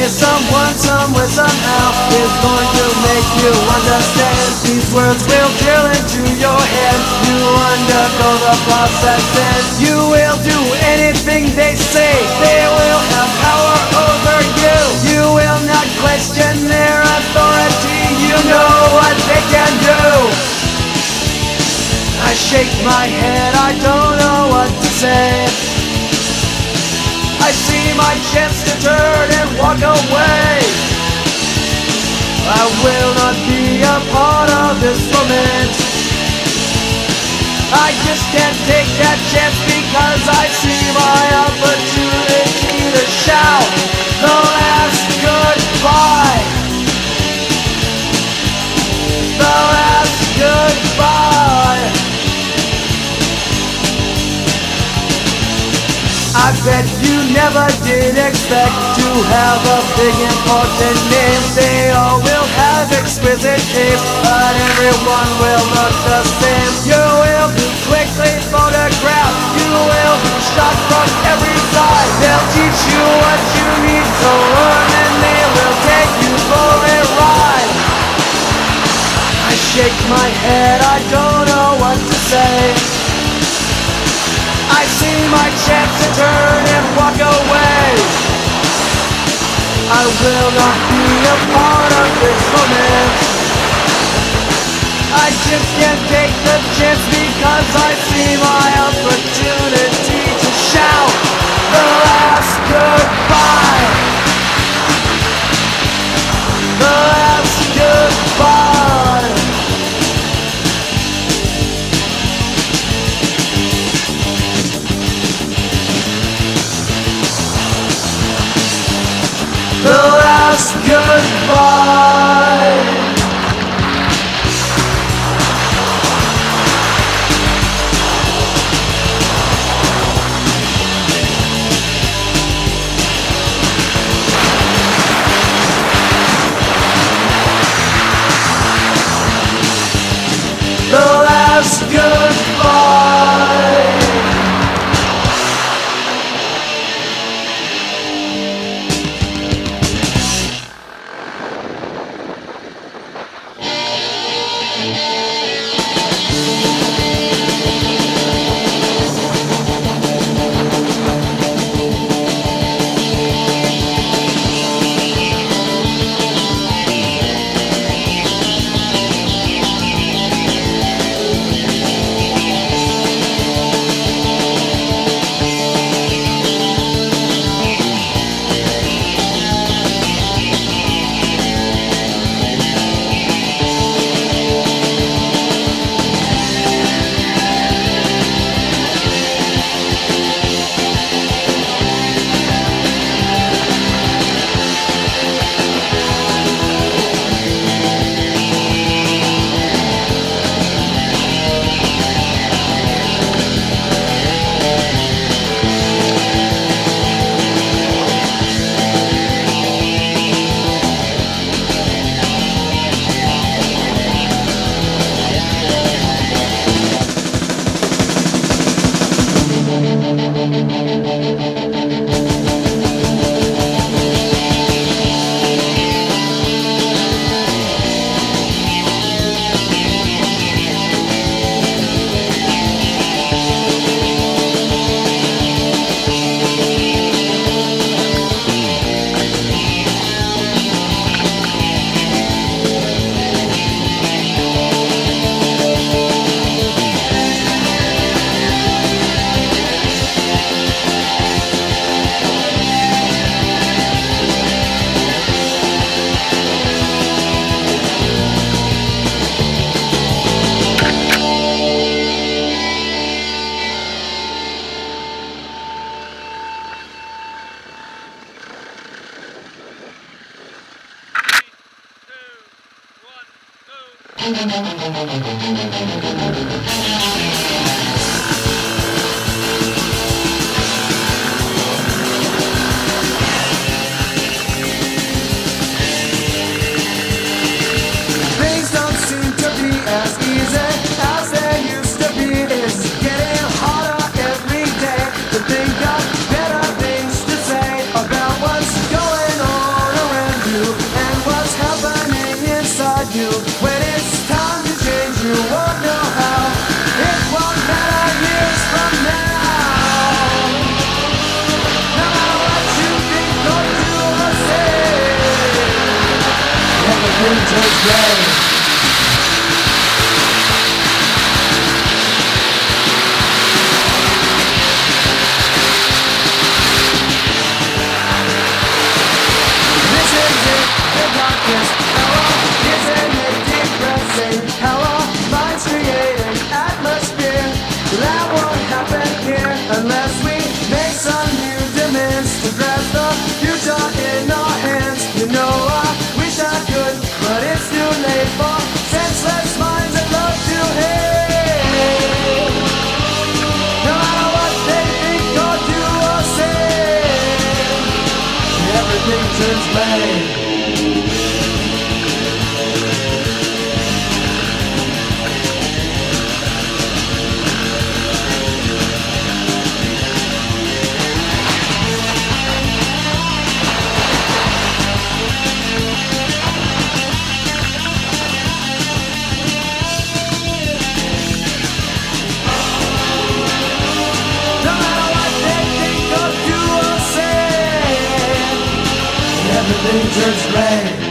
Someone, somewhere, somehow is going to make you understand. These words will drill into your head. You undergo the process and you will do anything they say. They will have power over you. You will not question their authority. You know what they can do. I shake my head, I don't know what to say. I see my chance to turn and walk away. I will not be a part of this romance. I just can't take that chance because I see my opportunity to shout the last goodbye. The last goodbye. I bet you never did expect to have a big important name. They all will have exquisite taste, but everyone will look the same. You will be quickly photographed. You will be shot from every side. They'll teach you what you need to learn and they will take you for a ride. I shake my head, I don't know what to say. I see my chance to turn and walk away. I will not be a part of this romance. I just can't take the chance because I see my opportunity to shout the last goodbye. The last goodbye. The last goodbye. The last goodbye. Think of better things to say about what's going on gray. Unless we make some new demands to grasp the future in our hands. You know I wish I could, but it's too late for senseless minds that love to hate. No matter what they think or do or say, everything turns gray. Everything turns gray.